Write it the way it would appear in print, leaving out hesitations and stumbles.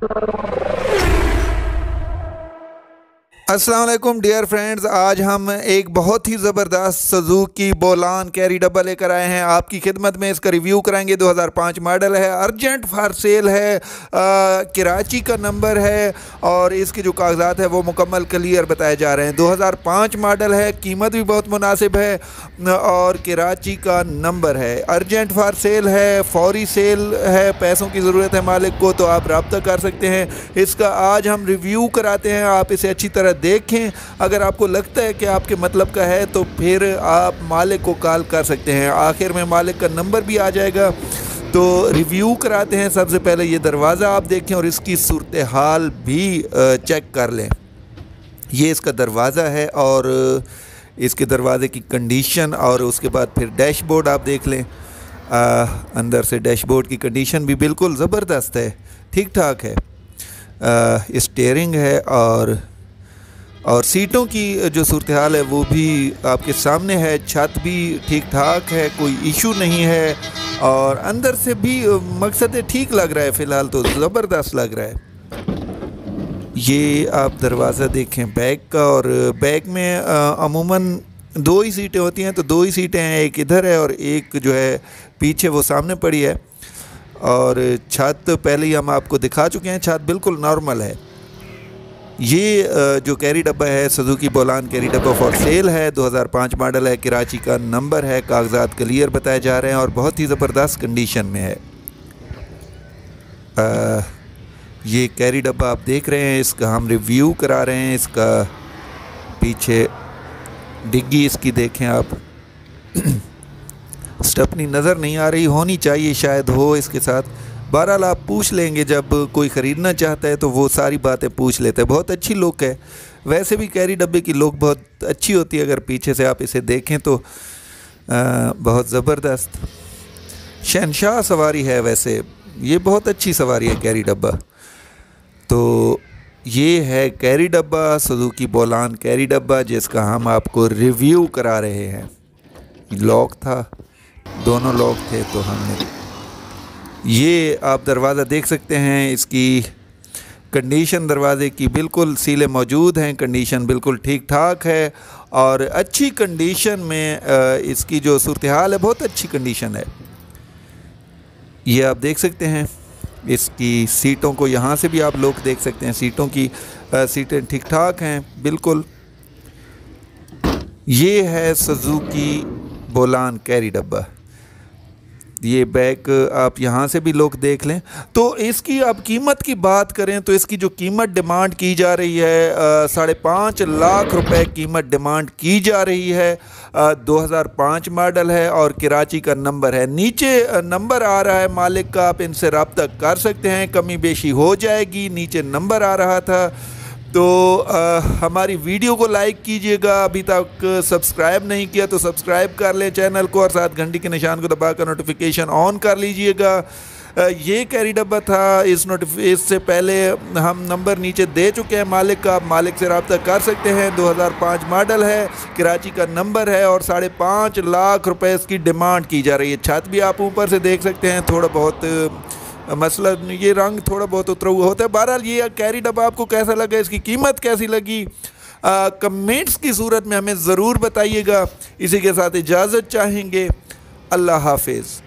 अस्सलाम वालेकुम dear friends, आज हम एक बहुत ही ज़बरदस्त सुज़ुकी बोलान कैरी डब्बा लेकर आए हैं आपकी खिदमत में। इसका रिव्यू कराएंगे। 2005 मॉडल है, अर्जेंट फॉर सेल है, कराची का नंबर है और इसके जो कागजात है वो मुकम्मल क्लियर बताए जा रहे हैं। 2005 मॉडल है, कीमत भी बहुत मुनासिब है और कराची का नंबर है। अर्जेंट फॉर सेल है, फौरी सेल है, पैसों की ज़रूरत है मालिक को, तो आप रब्ता कर सकते हैं। इसका आज हम रिव्यू कराते हैं, आप इसे अच्छी तरह देखें। अगर आपको लगता है कि आपके मतलब का है तो फिर आप मालिक को कॉल कर सकते हैं। आखिर में मालिक का नंबर भी आ जाएगा। तो रिव्यू कराते हैं। सबसे पहले ये दरवाज़ा आप देखें और इसकी सूरत हाल भी चेक कर लें। ये इसका दरवाज़ा है और इसके दरवाज़े की कंडीशन और उसके बाद फिर डैशबोर्ड आप देख लें। अंदर से डैशबोर्ड की कंडीशन भी बिल्कुल ज़बरदस्त है, ठीक ठाक है। स्टीयरिंग है और सीटों की जो सूरत हाल है वो भी आपके सामने है। छत भी ठीक ठाक है, कोई इशू नहीं है और अंदर से भी मकसद ठीक लग रहा है। फ़िलहाल तो ज़बरदस्त लग रहा है। ये आप दरवाज़ा देखें बैक का, और बैक में अमूमन 2 ही सीटें होती हैं, तो 2 ही सीटें हैं, एक इधर है और एक जो है पीछे वो सामने पड़ी है। और छत पहले ही हम आपको दिखा चुके हैं, छत बिल्कुल नॉर्मल है। ये जो कैरी डब्बा है सुज़ुकी बोलान कैरी डब्बा फॉर सेल है, 2005 मॉडल है, कराची का नंबर है, कागजात क्लियर बताए जा रहे हैं और बहुत ही ज़बरदस्त कंडीशन में है। ये कैरी डब्बा आप देख रहे हैं, इसका हम रिव्यू करा रहे हैं। इसका पीछे डिग्गी इसकी देखें आप। स्टेपनी नज़र नहीं आ रही, होनी चाहिए, शायद हो इसके साथ। बहरहाल आप पूछ लेंगे, जब कोई ख़रीदना चाहता है तो वो सारी बातें पूछ लेते हैं। बहुत अच्छी लुक है, वैसे भी कैरी डब्बे की लुक बहुत अच्छी होती है। अगर पीछे से आप इसे देखें तो बहुत ज़बरदस्त शहनशाह सवारी है। वैसे ये बहुत अच्छी सवारी है कैरी डब्बा। तो ये है कैरी डब्बा, सुज़ुकी बोलान कैरी डब्बा, जिसका हम आपको रिव्यू करा रहे हैं। लॉक था, दोनों लॉक थे, तो हमने ये आप दरवाज़ा देख सकते हैं। इसकी कंडीशन दरवाज़े की बिल्कुल सीले मौजूद हैं, कंडीशन बिल्कुल ठीक ठाक है और अच्छी कंडीशन में इसकी जो सूरत हाल है बहुत अच्छी कंडीशन है। ये आप देख सकते हैं। इसकी सीटों को यहाँ से भी आप लोग देख सकते हैं, सीटों की सीटें ठीक ठाक हैं बिल्कुल। ये है सुज़ुकी बोलान कैरी डब्बा। ये बैक आप यहाँ से भी लोग देख लें। तो इसकी आप कीमत की बात करें तो इसकी जो कीमत डिमांड की जा रही है 5.5 लाख रुपए कीमत डिमांड की जा रही है। 2005 मॉडल है और कराची का नंबर है। नीचे नंबर आ रहा है मालिक का, आप इनसे रब्ता कर सकते हैं, कमी बेशी हो जाएगी। नीचे नंबर आ रहा था। तो हमारी वीडियो को लाइक कीजिएगा। अभी तक सब्सक्राइब नहीं किया तो सब्सक्राइब कर लें चैनल को और साथ घंटी के निशान को दबाकर नोटिफिकेशन ऑन कर लीजिएगा। ये कैरी डब्बा था। इससे पहले हम नंबर नीचे दे चुके हैं मालिक का, आप मालिक से रब्ता कर सकते हैं। 2005 मॉडल है, कराची का नंबर है और 5.5 लाख रुपए इसकी डिमांड की जा रही है। छत भी आप ऊपर से देख सकते हैं, थोड़ा बहुत मसला ये रंग थोड़ा बहुत उतरा हुआ होता है। बहरहाल ये कैरी डब्बा आपको कैसा लगा, इसकी कीमत कैसी लगी, कमेंट्स की सूरत में हमें ज़रूर बताइएगा। इसी के साथ इजाज़त चाहेंगे। अल्लाह हाफिज़।